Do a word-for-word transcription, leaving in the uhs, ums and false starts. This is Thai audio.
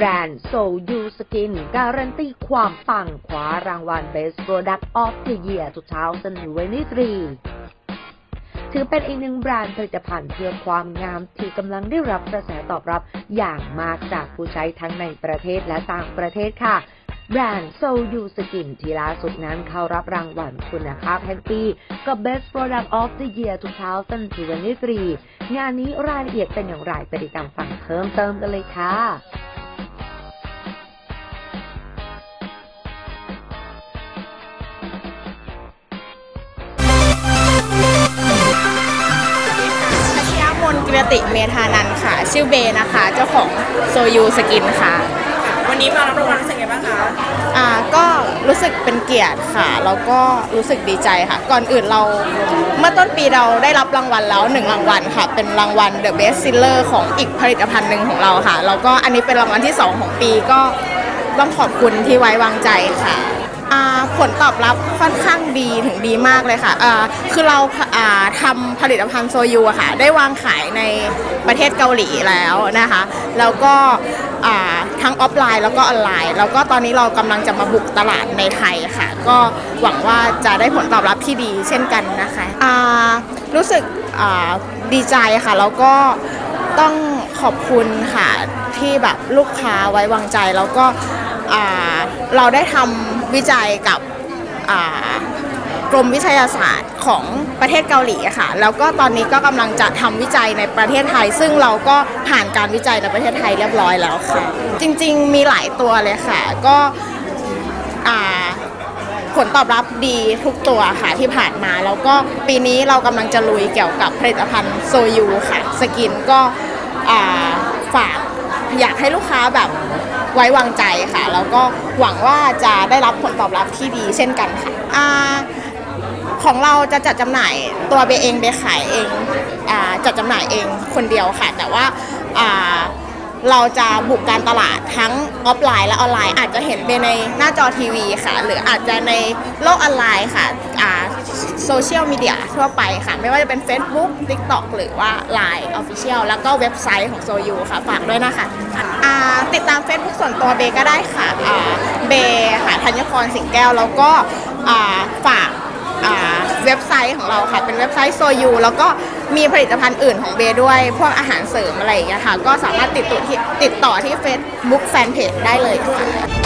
แบรนด์โซยูสกินการันตีความปังคว้ารางวัล Best Product of the Year สองพันยี่สิบสามถือเป็นอีกหนึ่งแบรนด์ผลิตภัณฑ์เพื่อความงามที่กำลังได้รับกระแสตอบรับอย่างมากจากผู้ใช้ทั้งในประเทศและต่างประเทศค่ะแบรนด์โซยูสกินที่ล่าสุดนั้นเข้ารับรางวัลคุณภาพแห่งปีกับ Best Product of the Year สองพันยี่สิบสามงานนี้รายละเอียดเป็นอย่างไรไปติดตามฟังเพิ่มเติมกันเลยค่ะกิรติเมธานันท์ค่ะชื่อเบนะคะเจ้าของโซยูสกินค่ะวันนี้มารับรางวัลรู้สึกไงบ้างคะอ่าก็รู้สึกเป็นเกียรติค่ะแล้วก็รู้สึกดีใจค่ะก่อนอื่นเราเมื่อต้นปีเราได้รับรางวัลแล้วหนึ่งรางวัลค่ะเป็นรางวัล The Best Seller ของอีกผลิตภัณฑ์หนึ่งของเราค่ะแล้วก็อันนี้เป็นรางวัลที่สองของปีก็ต้องขอบคุณที่ไว้วางใจค่ะผลตอบรับค่อนข้างดีถึงดีมากเลยค่ะคือเราทำผลิตภัณฑ์โซยูค่ะได้วางขายในประเทศเกาหลีแล้วนะคะแล้วก็ทั้งออฟไลน์แล้วก็ออนไลน์แล้วก็ตอนนี้เรากำลังจะมาบุกตลาดในไทยค่ะก็หวังว่าจะได้ผลตอบรับที่ดีเช่นกันนะคะรู้สึกดีใจค่ะแล้วก็ต้องขอบคุณค่ะที่แบบลูกค้าไว้วางใจแล้วก็เราได้ทำวิจัยกับกรมวิทยาศาสตร์ของประเทศเกาหลีค่ะแล้วก็ตอนนี้ก็กำลังจะทำวิจัยในประเทศไทยซึ่งเราก็ผ่านการวิจัยในประเทศไทยเรียบร้อยแล้วค่ะจริงๆมีหลายตัวเลยค่ะก็ผลตอบรับดีทุกตัวค่ะที่ผ่านมาแล้วก็ปีนี้เรากำลังจะลุยเกี่ยวกับผลิตภัณฑ์โซยูค่ะสกินก็ฝากอยากให้ลูกค้าแบบไว้วางใจค่ะแล้วก็หวังว่าจะได้รับผลตอบรับที่ดีเช่นกันค่ะอ่าของเราจะจัดจำหน่ายตัวเบเองเบขายเองอ่าจัดจำหน่ายเองคนเดียวค่ะแต่ว่าอ่าเราจะบุกการตลาดทั้งออฟไลน์และออนไลน์อาจจะเห็นเบในหน้าจอทีวีค่ะหรืออาจจะในโลกออนไลน์ค่ะอ่าโซเชียลมีเดียทั่วไปค่ะไม่ว่าจะเป็น Facebook TikTok หรือว่า ไลน์ Official แล้วก็เว็บไซต์ของโซยูค่ะฝากด้วยนะคะติดตาม Facebook ส่วนตัวเบก็ได้ค่ะเบค่ะธัญพรสิงแก้วแล้วก็ฝากเว็บไซต์ของเราค่ะเป็นเว็บไซต์โซยูแล้วก็มีผลิตภัณฑ์อื่นของเบด้วยพวกอาหารเสริมอะไรอย่างเงี้ยค่ะก็สามารถติดต่อที่ติดต่อที่ Facebook Fanpage ได้เลยค่ะ